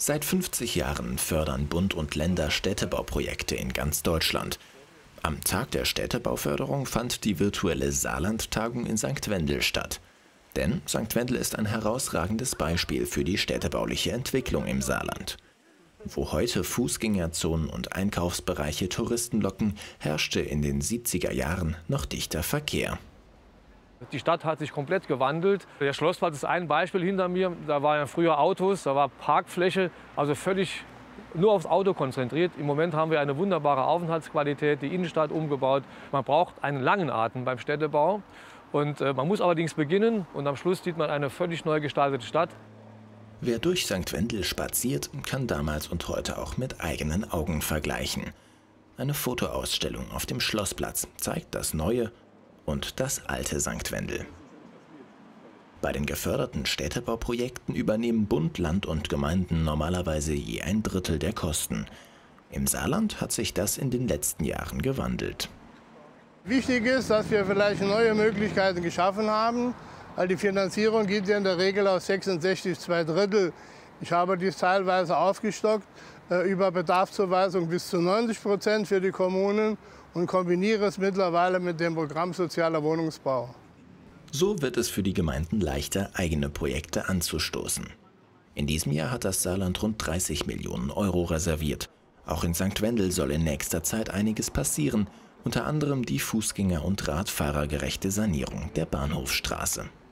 Seit 50 Jahren fördern Bund und Länder Städtebauprojekte in ganz Deutschland. Am Tag der Städtebauförderung fand die virtuelle Saarland-Tagung in St. Wendel statt. Denn St. Wendel ist ein herausragendes Beispiel für die städtebauliche Entwicklung im Saarland. Wo heute Fußgängerzonen und Einkaufsbereiche Touristen locken, herrschte in den 70er Jahren noch dichter Verkehr. Die Stadt hat sich komplett gewandelt. Der Schlossplatz ist ein Beispiel hinter mir. Da waren ja früher Autos, da war Parkfläche, also völlig nur aufs Auto konzentriert. Im Moment haben wir eine wunderbare Aufenthaltsqualität, die Innenstadt umgebaut. Man braucht einen langen Atem beim Städtebau. Und man muss allerdings beginnen und am Schluss sieht man eine völlig neu gestaltete Stadt. Wer durch St. Wendel spaziert, kann damals und heute auch mit eigenen Augen vergleichen. Eine Fotoausstellung auf dem Schlossplatz zeigt das neue und das alte St. Wendel. Bei den geförderten Städtebauprojekten übernehmen Bund, Land und Gemeinden normalerweise je 1/3 der Kosten. Im Saarland hat sich das in den letzten Jahren gewandelt. Wichtig ist, dass wir vielleicht neue Möglichkeiten geschaffen haben, weil die Finanzierung geht ja in der Regel aus 66 2/3. Ich habe dies teilweise aufgestockt über Bedarfszuweisung bis zu 90% für die Kommunen und kombiniere es mittlerweile mit dem Programm Sozialer Wohnungsbau. So wird es für die Gemeinden leichter, eigene Projekte anzustoßen. In diesem Jahr hat das Saarland rund 30 Millionen Euro reserviert. Auch in St. Wendel soll in nächster Zeit einiges passieren, unter anderem die fußgänger- und radfahrergerechte Sanierung der Bahnhofstraße.